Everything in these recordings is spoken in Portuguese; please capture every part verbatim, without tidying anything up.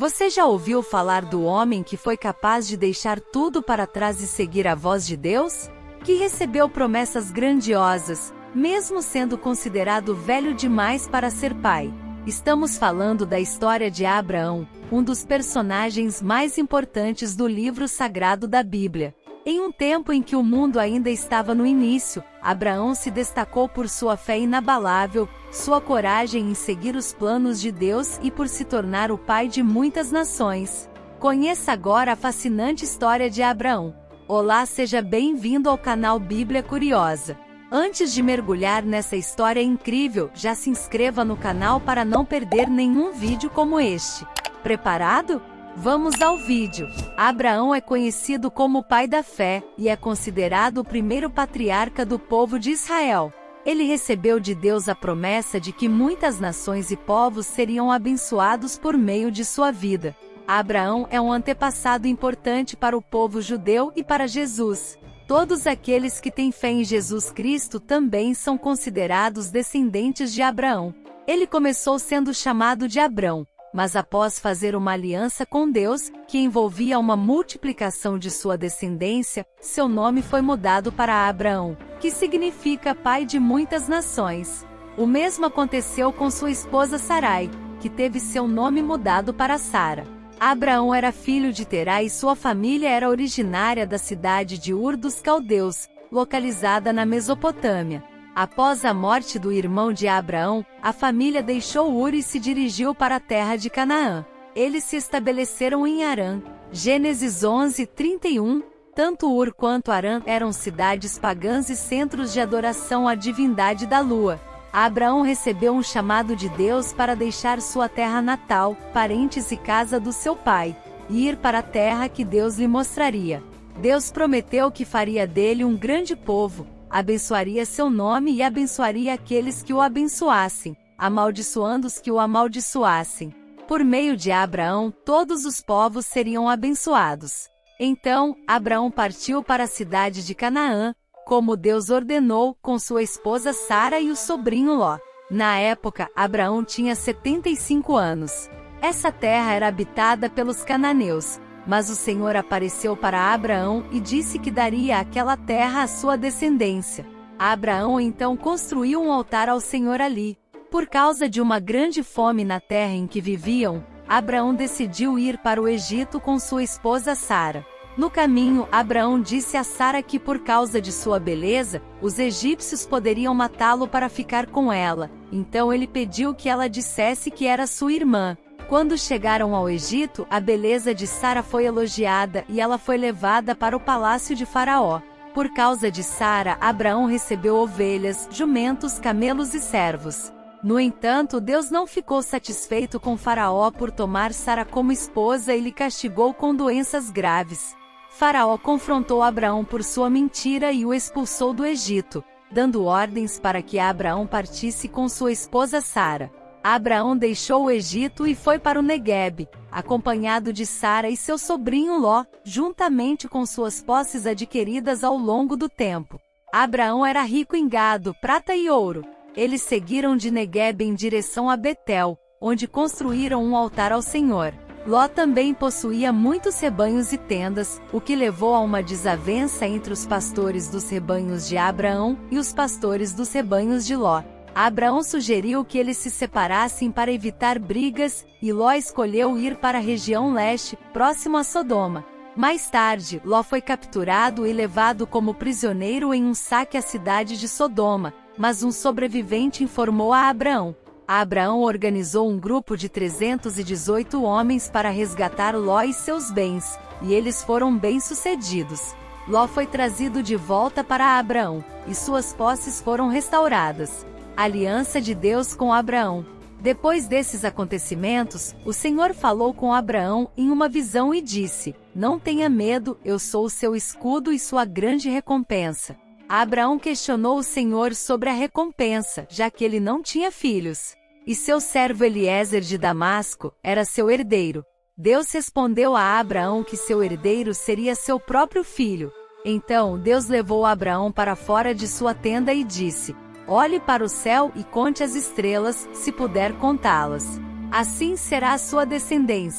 Você já ouviu falar do homem que foi capaz de deixar tudo para trás e seguir a voz de Deus? Que recebeu promessas grandiosas, mesmo sendo considerado velho demais para ser pai. Estamos falando da história de Abraão, um dos personagens mais importantes do livro sagrado da Bíblia. Em um tempo em que o mundo ainda estava no início, Abraão se destacou por sua fé inabalável, sua coragem em seguir os planos de Deus e por se tornar o pai de muitas nações. Conheça agora a fascinante história de Abraão. Olá, seja bem-vindo ao canal Bíblia Curiosa. Antes de mergulhar nessa história incrível, já se inscreva no canal para não perder nenhum vídeo como este. Preparado? Vamos ao vídeo. Abraão é conhecido como o pai da fé, e é considerado o primeiro patriarca do povo de Israel. Ele recebeu de Deus a promessa de que muitas nações e povos seriam abençoados por meio de sua vida. Abraão é um antepassado importante para o povo judeu e para Jesus. Todos aqueles que têm fé em Jesus Cristo também são considerados descendentes de Abraão. Ele começou sendo chamado de Abrão, mas após fazer uma aliança com Deus, que envolvia uma multiplicação de sua descendência, seu nome foi mudado para Abraão, que significa pai de muitas nações. O mesmo aconteceu com sua esposa Sarai, que teve seu nome mudado para Sara. Abraão era filho de Terá e sua família era originária da cidade de Ur dos Caldeus, localizada na Mesopotâmia. Após a morte do irmão de Abraão, a família deixou Ur e se dirigiu para a terra de Canaã. Eles se estabeleceram em Harã. Gênesis onze, trinta e um. Tanto Ur quanto Harã eram cidades pagãs e centros de adoração à divindade da lua. Abraão recebeu um chamado de Deus para deixar sua terra natal, parentes e casa do seu pai, e ir para a terra que Deus lhe mostraria. Deus prometeu que faria dele um grande povo, abençoaria seu nome e abençoaria aqueles que o abençoassem, amaldiçoando os que o amaldiçoassem. Por meio de Abraão, todos os povos seriam abençoados. Então, Abraão partiu para a cidade de Canaã, como Deus ordenou, com sua esposa Sara e o sobrinho Ló. Na época, Abraão tinha setenta e cinco anos. Essa terra era habitada pelos cananeus, mas o Senhor apareceu para Abraão e disse que daria aquela terra à sua descendência. Abraão então construiu um altar ao Senhor ali. Por causa de uma grande fome na terra em que viviam, Abraão decidiu ir para o Egito com sua esposa Sara. No caminho, Abraão disse a Sara que por causa de sua beleza, os egípcios poderiam matá-lo para ficar com ela. Então ele pediu que ela dissesse que era sua irmã. Quando chegaram ao Egito, a beleza de Sara foi elogiada e ela foi levada para o palácio de Faraó. Por causa de Sara, Abraão recebeu ovelhas, jumentos, camelos e servos. No entanto, Deus não ficou satisfeito com Faraó por tomar Sara como esposa e lhe castigou com doenças graves. Faraó confrontou Abraão por sua mentira e o expulsou do Egito, dando ordens para que Abraão partisse com sua esposa Sara. Abraão deixou o Egito e foi para o Neguebe, acompanhado de Sara e seu sobrinho Ló, juntamente com suas posses adquiridas ao longo do tempo. Abraão era rico em gado, prata e ouro. Eles seguiram de Neguebe em direção a Betel, onde construíram um altar ao Senhor. Ló também possuía muitos rebanhos e tendas, o que levou a uma desavença entre os pastores dos rebanhos de Abraão e os pastores dos rebanhos de Ló. Abraão sugeriu que eles se separassem para evitar brigas, e Ló escolheu ir para a região leste, próximo a Sodoma. Mais tarde, Ló foi capturado e levado como prisioneiro em um saque à cidade de Sodoma, mas um sobrevivente informou a Abraão. Abraão organizou um grupo de trezentos e dezoito homens para resgatar Ló e seus bens, e eles foram bem-sucedidos. Ló foi trazido de volta para Abraão, e suas posses foram restauradas. Aliança de Deus com Abraão. Depois desses acontecimentos, o Senhor falou com Abraão em uma visão e disse: "Não tenha medo, eu sou o seu escudo e sua grande recompensa." Abraão questionou o Senhor sobre a recompensa, já que ele não tinha filhos. E seu servo Eliezer de Damasco era seu herdeiro. Deus respondeu a Abraão que seu herdeiro seria seu próprio filho. Então Deus levou Abraão para fora de sua tenda e disse: "Olhe para o céu e conte as estrelas, se puder contá-las. Assim será a sua descendência."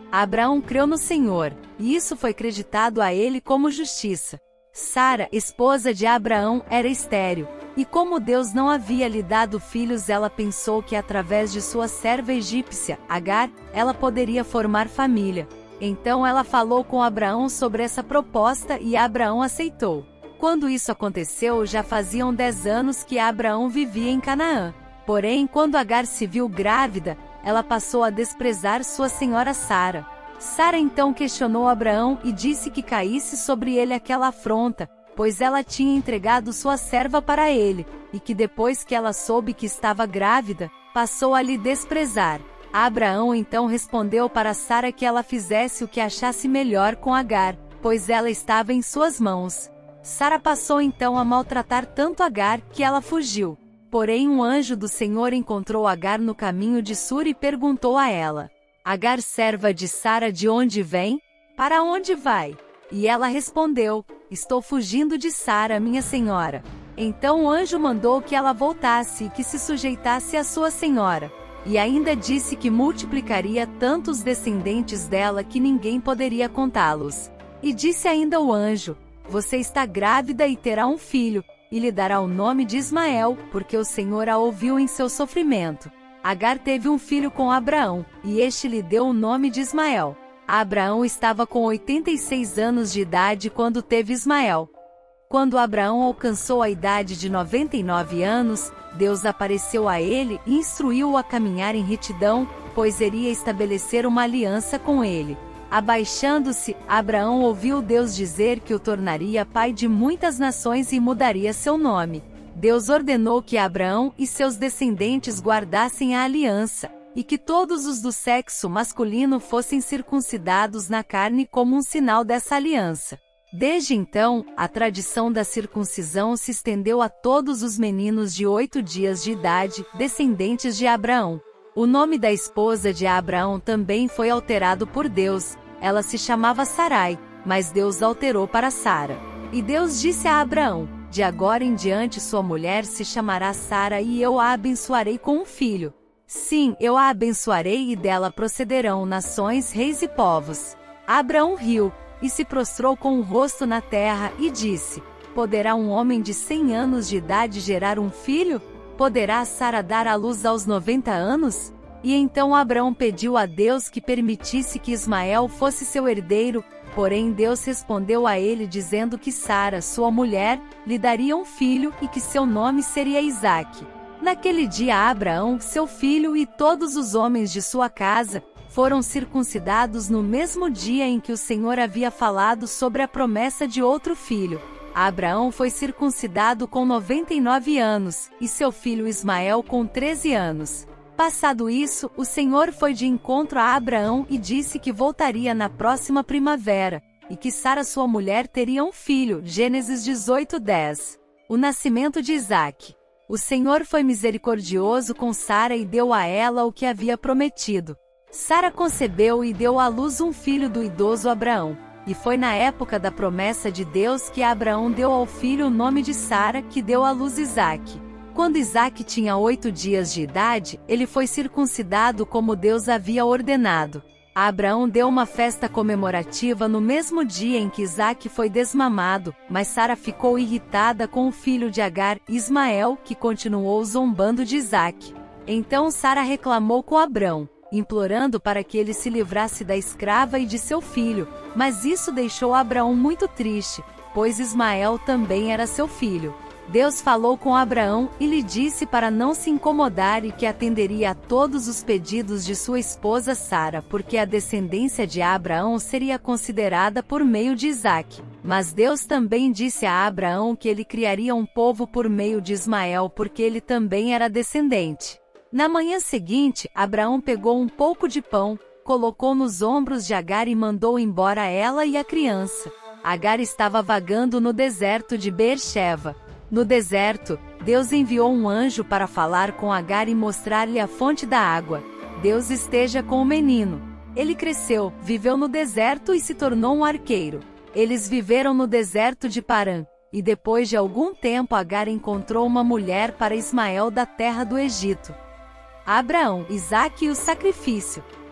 Abraão creu no Senhor, e isso foi creditado a ele como justiça. Sara, esposa de Abraão, era estéril, e como Deus não havia lhe dado filhos, ela pensou que através de sua serva egípcia, Agar, ela poderia formar família. Então ela falou com Abraão sobre essa proposta e Abraão aceitou. Quando isso aconteceu, já faziam dez anos que Abraão vivia em Canaã. Porém, quando Agar se viu grávida, ela passou a desprezar sua senhora Sara. Sara então questionou Abraão e disse que caísse sobre ele aquela afronta, pois ela tinha entregado sua serva para ele, e que depois que ela soube que estava grávida, passou a lhe desprezar. Abraão então respondeu para Sara que ela fizesse o que achasse melhor com Agar, pois ela estava em suas mãos. Sara passou então a maltratar tanto Agar que ela fugiu. Porém um anjo do Senhor encontrou Agar no caminho de Sur e perguntou a ela: Agar, serva de Sara, de onde vem? Para onde vai? E ela respondeu: Estou fugindo de Sara, minha senhora. Então o anjo mandou que ela voltasse e que se sujeitasse à sua senhora. E ainda disse que multiplicaria tantos descendentes dela que ninguém poderia contá-los. E disse ainda o anjo: Você está grávida e terá um filho, e lhe dará o nome de Ismael, porque o Senhor a ouviu em seu sofrimento. Agar teve um filho com Abraão, e este lhe deu o nome de Ismael. Abraão estava com oitenta e seis anos de idade quando teve Ismael. Quando Abraão alcançou a idade de noventa e nove anos, Deus apareceu a ele e instruiu-o a caminhar em retidão, pois iria estabelecer uma aliança com ele. Abaixando-se, Abraão ouviu Deus dizer que o tornaria pai de muitas nações e mudaria seu nome. Deus ordenou que Abraão e seus descendentes guardassem a aliança, e que todos os do sexo masculino fossem circuncidados na carne como um sinal dessa aliança. Desde então, a tradição da circuncisão se estendeu a todos os meninos de oito dias de idade, descendentes de Abraão. O nome da esposa de Abraão também foi alterado por Deus. Ela se chamava Sarai, mas Deus alterou para Sara. E Deus disse a Abraão: De agora em diante sua mulher se chamará Sara e eu a abençoarei com um filho. Sim, eu a abençoarei e dela procederão nações, reis e povos. Abraão riu, e se prostrou com o rosto na terra, e disse: Poderá um homem de cem anos de idade gerar um filho? Poderá Sara dar à luz aos noventa anos? E então Abraão pediu a Deus que permitisse que Ismael fosse seu herdeiro, porém Deus respondeu a ele dizendo que Sara, sua mulher, lhe daria um filho e que seu nome seria Isaque. Naquele dia Abraão, seu filho e todos os homens de sua casa, foram circuncidados no mesmo dia em que o Senhor havia falado sobre a promessa de outro filho. Abraão foi circuncidado com noventa e nove anos, e seu filho Ismael com treze anos. Passado isso, o Senhor foi de encontro a Abraão e disse que voltaria na próxima primavera, e que Sara sua mulher teria um filho. Gênesis dezoito, dez. O nascimento de Isaque. O Senhor foi misericordioso com Sara e deu a ela o que havia prometido. Sara concebeu e deu à luz um filho do idoso Abraão. E foi na época da promessa de Deus que Abraão deu ao filho o nome de Sara, que deu à luz Isaque. Quando Isaque tinha oito dias de idade, ele foi circuncidado como Deus havia ordenado. Abraão deu uma festa comemorativa no mesmo dia em que Isaque foi desmamado, mas Sara ficou irritada com o filho de Agar, Ismael, que continuou zombando de Isaque. Então Sara reclamou com Abraão, implorando para que ele se livrasse da escrava e de seu filho, mas isso deixou Abraão muito triste, pois Ismael também era seu filho. Deus falou com Abraão e lhe disse para não se incomodar e que atenderia a todos os pedidos de sua esposa Sara, porque a descendência de Abraão seria considerada por meio de Isaque. Mas Deus também disse a Abraão que ele criaria um povo por meio de Ismael, porque ele também era descendente. Na manhã seguinte, Abraão pegou um pouco de pão, colocou nos ombros de Agar e mandou embora ela e a criança. Agar estava vagando no deserto de Beer-sheva. No deserto, Deus enviou um anjo para falar com Agar e mostrar-lhe a fonte da água. Deus esteja com o menino. Ele cresceu, viveu no deserto e se tornou um arqueiro. Eles viveram no deserto de Parã, e depois de algum tempo Agar encontrou uma mulher para Ismael da terra do Egito. Abraão, Isaque e o sacrifício.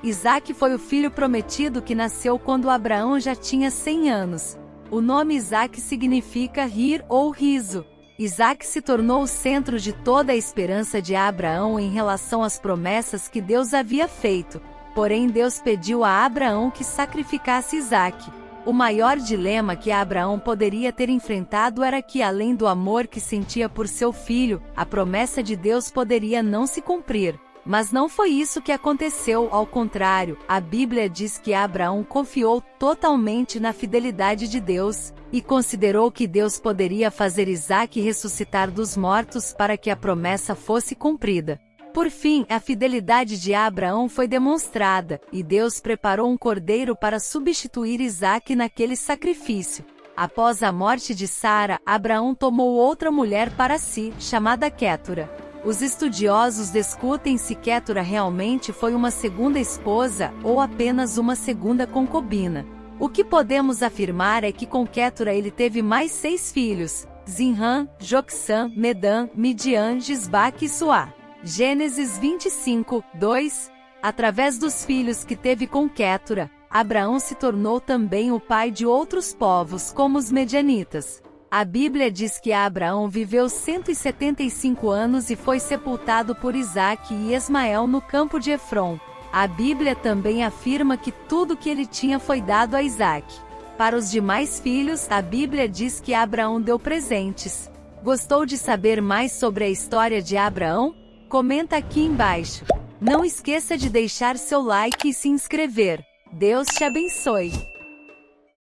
Isaque foi o filho prometido que nasceu quando Abraão já tinha cem anos. O nome Isaque significa rir ou riso. Isaque se tornou o centro de toda a esperança de Abraão em relação às promessas que Deus havia feito. Porém, Deus pediu a Abraão que sacrificasse Isaque. O maior dilema que Abraão poderia ter enfrentado era que, além do amor que sentia por seu filho, a promessa de Deus poderia não se cumprir. Mas não foi isso que aconteceu, ao contrário, a Bíblia diz que Abraão confiou totalmente na fidelidade de Deus, e considerou que Deus poderia fazer Isaque ressuscitar dos mortos para que a promessa fosse cumprida. Por fim, a fidelidade de Abraão foi demonstrada, e Deus preparou um cordeiro para substituir Isaque naquele sacrifício. Após a morte de Sara, Abraão tomou outra mulher para si, chamada Quétura. Os estudiosos discutem se Quétura realmente foi uma segunda esposa, ou apenas uma segunda concubina. O que podemos afirmar é que com Quétura ele teve mais seis filhos: Zinrã, Joksã, Medã, Midian, Gisbaque e Suá. Gênesis vinte e cinco, dois. Através dos filhos que teve com Quétura, Abraão se tornou também o pai de outros povos, como os medianitas. A Bíblia diz que Abraão viveu cento e setenta e cinco anos e foi sepultado por Isaque e Ismael no campo de Efron. A Bíblia também afirma que tudo que ele tinha foi dado a Isaque. Para os demais filhos, a Bíblia diz que Abraão deu presentes. Gostou de saber mais sobre a história de Abraão? Comenta aqui embaixo. Não esqueça de deixar seu like e se inscrever. Deus te abençoe.